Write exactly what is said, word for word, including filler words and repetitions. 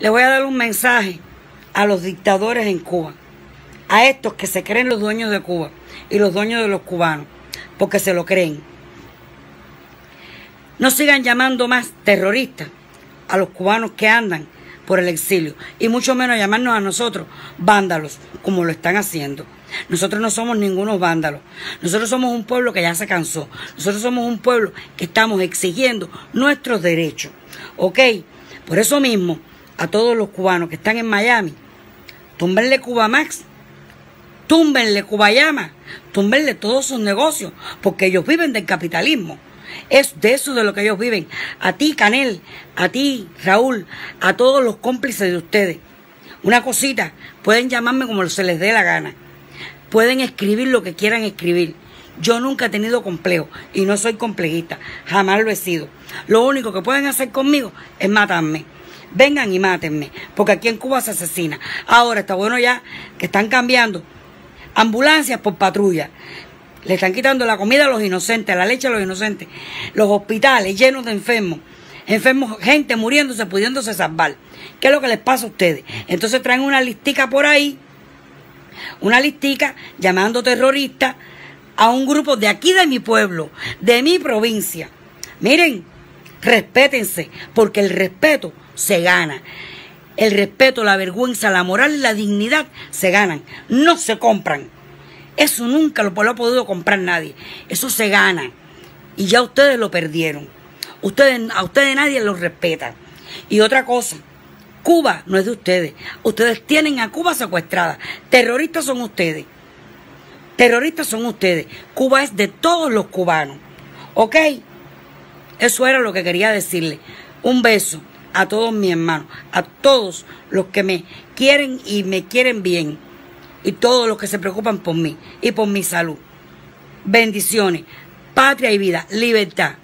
Le voy a dar un mensaje a los dictadores en Cuba, a estos que se creen los dueños de Cuba y los dueños de los cubanos, porque se lo creen. No sigan llamando más terroristas a los cubanos que andan por el exilio, y mucho menos llamarnos a nosotros vándalos, como lo están haciendo. Nosotros no somos ningunos vándalos. Nosotros somos un pueblo que ya se cansó. Nosotros somos un pueblo que estamos exigiendo nuestros derechos. ¿Ok? Por eso mismo, a todos los cubanos que están en Miami, túmbenle Cubamax, túmbenle Cubayama, túmbenle todos sus negocios, porque ellos viven del capitalismo. Es de eso de lo que ellos viven. A ti, Canel, a ti, Raúl, a todos los cómplices de ustedes. Una cosita, pueden llamarme como se les dé la gana. Pueden escribir lo que quieran escribir. Yo nunca he tenido complejo y no soy complejista. Jamás lo he sido. Lo único que pueden hacer conmigo es matarme. Vengan y mátenme, porque aquí en Cuba se asesina. Ahora está bueno ya que están cambiando ambulancias por patrulla. Le están quitando la comida a los inocentes, la leche a los inocentes. Los hospitales llenos de enfermos. Enfermos, gente muriéndose, pudiéndose salvar. ¿Qué es lo que les pasa a ustedes? Entonces traen una listica por ahí, una listica llamando terroristas a un grupo de aquí de mi pueblo, de mi provincia. Miren, respétense, porque el respeto se gana. El respeto, la vergüenza, la moral y la dignidad se ganan, no se compran. Eso nunca lo, lo ha podido comprar nadie. Eso se gana. Y ya ustedes lo perdieron. Ustedes, a ustedes nadie los respeta. Y otra cosa, Cuba no es de ustedes. Ustedes tienen a Cuba secuestrada. Terroristas son ustedes. Terroristas son ustedes. Cuba es de todos los cubanos. ¿Ok? Eso era lo que quería decirle. Un beso a todos mis hermanos, a todos los que me quieren y me quieren bien. Y todos los que se preocupan por mí y por mi salud. Bendiciones, patria y vida, libertad.